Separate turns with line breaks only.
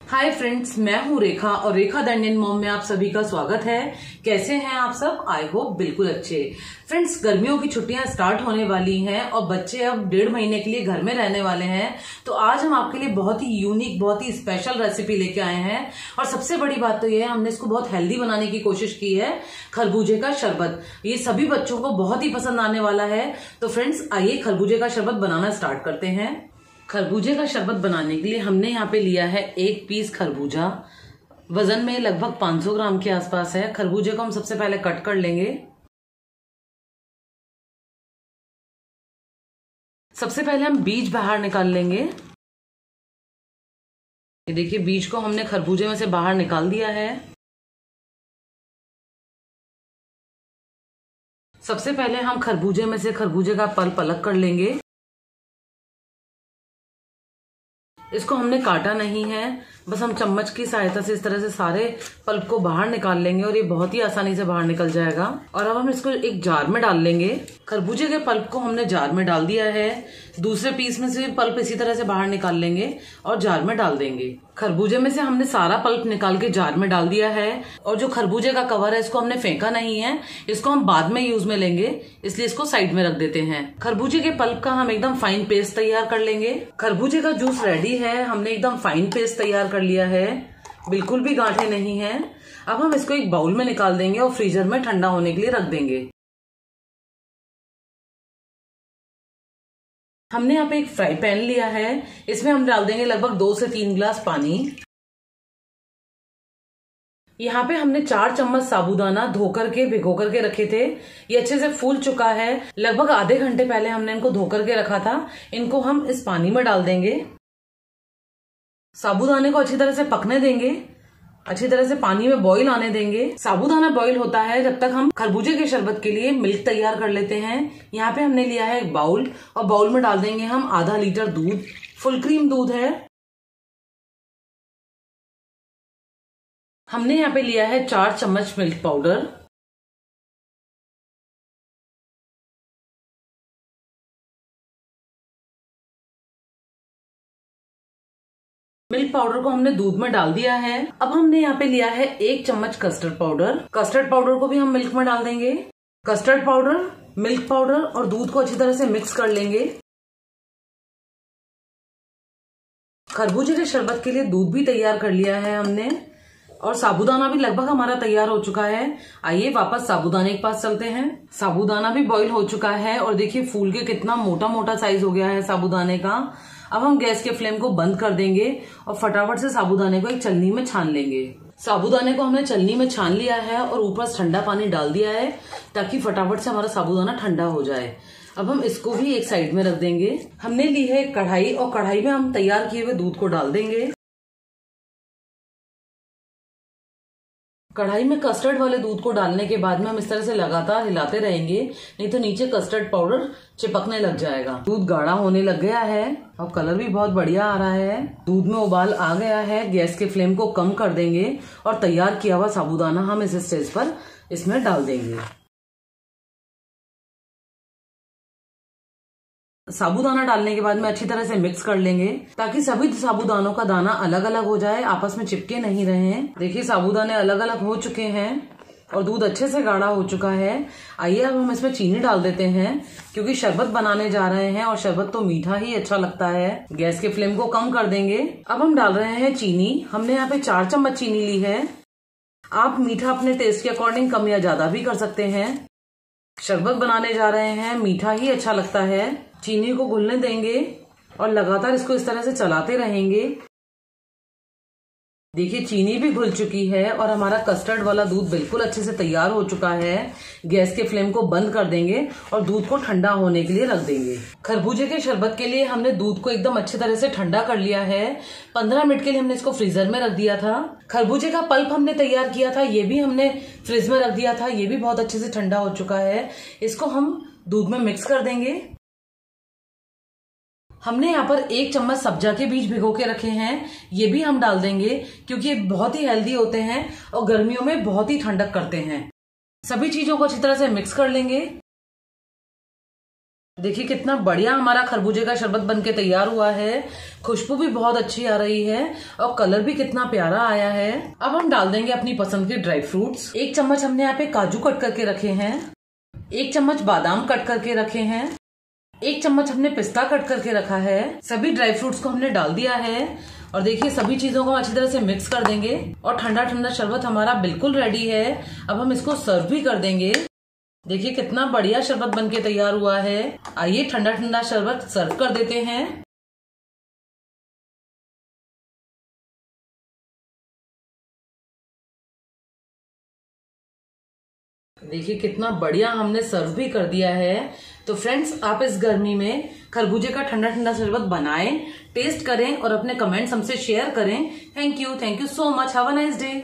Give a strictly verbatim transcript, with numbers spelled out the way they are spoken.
Hi friends, मैं हूँ रेखा और रेखा द इंडियन मॉम में आप सभी का स्वागत है। कैसे हैं आप सब? आई होप बिल्कुल अच्छे। फ्रेंड्स, गर्मियों की छुट्टियां स्टार्ट होने वाली हैं और बच्चे अब डेढ़ महीने के लिए घर में रहने वाले हैं। तो आज हम आपके लिए बहुत ही यूनिक, बहुत ही स्पेशल रेसिपी लेके आए हैं। और सबसे बड़ी बात तो ये है, हमने इसको बहुत हेल्दी बनाने की कोशिश की है। खरबूजे का शरबत, ये सभी बच्चों को बहुत ही पसंद आने वाला है। तो फ्रेंड्स, आइए खरबूजे का शरबत बनाना स्टार्ट करते हैं। खरबूजे का शरबत बनाने के लिए हमने यहाँ पे लिया है एक पीस खरबूजा। वजन में लगभग पाँच सौ ग्राम के आसपास है। खरबूजे को हम सबसे पहले कट कर लेंगे। सबसे पहले हम बीज बाहर निकाल लेंगे। ये देखिए, बीज को हमने खरबूजे में से बाहर निकाल दिया है। सबसे पहले हम खरबूजे में से खरबूजे का पल्प अलग कर लेंगे। इसको हमने काटा नहीं है, बस हम चम्मच की सहायता से इस तरह से सारे पल्प को बाहर निकाल लेंगे और ये बहुत ही आसानी से बाहर निकल जाएगा। और अब हम इसको एक जार में डाल लेंगे। खरबूजे के पल्प को हमने जार में डाल दिया है। दूसरे पीस में से पल्प इसी तरह से बाहर निकाल लेंगे और जार में डाल देंगे। खरबूजे में से हमने सारा पल्प निकाल के जार में डाल दिया है। और जो खरबूजे का कवर है, इसको हमने फेंका नहीं है, इसको हम बाद में यूज में लेंगे, इसलिए इसको साइड में रख देते हैं। खरबूजे के पल्प का हम एकदम फाइन पेस्ट तैयार कर लेंगे। खरबूजे का जूस रेडी है, हमने एकदम फाइन पेस्ट तैयार कर लिया है, बिल्कुल भी गांठें नहीं है। अब हम इसको एक बाउल में निकाल देंगे और फ्रीजर में ठंडा होने के लिए रख देंगे। हमने यहाँ पे एक फ्राई पैन लिया है, इसमें हम डाल देंगे लगभग दो से तीन गिलास पानी। यहाँ पे हमने चार चम्मच साबूदाना धो करके भिगो करके रखे थे। ये अच्छे से फूल चुका है। लगभग आधे घंटे पहले हमने इनको धो करके रखा था। इनको हम इस पानी में डाल देंगे। साबूदाने को अच्छी तरह से पकने देंगे, अच्छी तरह से पानी में बॉईल आने देंगे। साबूदाना बॉईल होता है जब तक हम खरबूजे के शरबत के लिए मिल्क तैयार कर लेते हैं। यहाँ पे हमने लिया है एक बाउल और बाउल में डाल देंगे हम आधा लीटर दूध। फुल क्रीम दूध है। हमने यहाँ पे लिया है चार चम्मच मिल्क पाउडर। मिल्क पाउडर को हमने दूध में डाल दिया है। अब हमने यहाँ पे लिया है एक चम्मच कस्टर्ड पाउडर। कस्टर्ड पाउडर को भी हम मिल्क में डाल देंगे। कस्टर्ड पाउडर, मिल्क पाउडर और दूध को अच्छी तरह से मिक्स कर लेंगे। खरबूजे के शरबत के लिए दूध भी तैयार कर लिया है हमने और साबूदाना भी लगभग हमारा तैयार हो चुका है। आइए वापस साबूदाने के पास चलते हैं। साबूदाना भी बॉईल हो चुका है और देखिए फूल के कितना मोटा मोटा साइज हो गया है साबूदाने का। अब हम गैस के फ्लेम को बंद कर देंगे और फटाफट से साबूदाने को एक छलनी में छान लेंगे। साबूदाने को हमने छलनी में छान लिया है और ऊपर से ठंडा पानी डाल दिया है ताकि फटाफट से हमारा साबूदाना ठंडा हो जाए। अब हम इसको भी एक साइड में रख देंगे। हमने ली है कढ़ाई और कढ़ाई में हम तैयार किए हुए दूध को डाल देंगे। कढ़ाई में कस्टर्ड वाले दूध को डालने के बाद में हम इस तरह से लगातार हिलाते रहेंगे, नहीं तो नीचे कस्टर्ड पाउडर चिपकने लग जाएगा। दूध गाढ़ा होने लग गया है और कलर भी बहुत बढ़िया आ रहा है। दूध में उबाल आ गया है। गैस के फ्लेम को कम कर देंगे और तैयार किया हुआ साबूदाना हम इस स्टेज पर इसमें डाल देंगे। साबूदाना डालने के बाद में अच्छी तरह से मिक्स कर लेंगे ताकि सभी साबूदानों का दाना अलग अलग हो जाए, आपस में चिपके नहीं रहे। देखिए साबूदाने अलग अलग हो चुके हैं और दूध अच्छे से गाढ़ा हो चुका है। आइए अब हम इसमें चीनी डाल देते हैं क्योंकि शरबत बनाने जा रहे हैं और शरबत तो मीठा ही अच्छा लगता है। गैस के फ्लेम को कम कर देंगे। अब हम डाल रहे हैं चीनी। हमने यहाँ पे चार चम्मच चीनी ली है। आप मीठा अपने टेस्ट के अकॉर्डिंग कम या ज्यादा भी कर सकते हैं। शरबत बनाने जा रहे हैं, मीठा ही अच्छा लगता है। चीनी को घुलने देंगे और लगातार इसको इस तरह से चलाते रहेंगे। देखिए चीनी भी घुल चुकी है और हमारा कस्टर्ड वाला दूध बिल्कुल अच्छे से तैयार हो चुका है। गैस के फ्लेम को बंद कर देंगे और दूध को ठंडा होने के लिए रख देंगे। खरबूजे के शरबत के लिए हमने दूध को एकदम अच्छी तरह से ठंडा कर लिया है। पंद्रह मिनट के लिए हमने इसको फ्रीजर में रख दिया था। खरबूजे का पल्प हमने तैयार किया था, ये भी हमने फ्रिज में रख दिया था। ये भी बहुत अच्छे से ठंडा हो चुका है। इसको हम दूध में मिक्स कर देंगे। हमने यहाँ पर एक चम्मच सब्जा के बीज भिगो के रखे हैं, ये भी हम डाल देंगे क्योंकि ये बहुत ही हेल्दी होते हैं और गर्मियों में बहुत ही ठंडक करते हैं। सभी चीजों को अच्छी तरह से मिक्स कर लेंगे। देखिए कितना बढ़िया हमारा खरबूजे का शरबत बनके तैयार हुआ है। खुशबू भी बहुत अच्छी आ रही है और कलर भी कितना प्यारा आया है। अब हम डाल देंगे अपनी पसंद के ड्राई फ्रूट्स। एक चम्मच हमने यहाँ पे काजू कट करके रखे हैं, एक चम्मच बादाम कट करके रखे हैं, एक चम्मच हमने पिस्ता कट करके रखा है। सभी ड्राई फ्रूट्स को हमने डाल दिया है और देखिए सभी चीजों को अच्छी तरह से मिक्स कर देंगे और ठंडा ठंडा शरबत हमारा बिल्कुल रेडी है। अब हम इसको सर्व भी कर देंगे। देखिए कितना बढ़िया शरबत बनके तैयार हुआ है। आइए ठंडा ठंडा शरबत सर्व कर देते हैं। देखिए कितना बढ़िया हमने सर्व भी कर दिया है। तो फ्रेंड्स, आप इस गर्मी में खरबूजे का ठंडा ठंडा शरबत बनाएं, टेस्ट करें और अपने कमेंट्स हमसे शेयर करें। Thank you thank you so much. Have a nice day.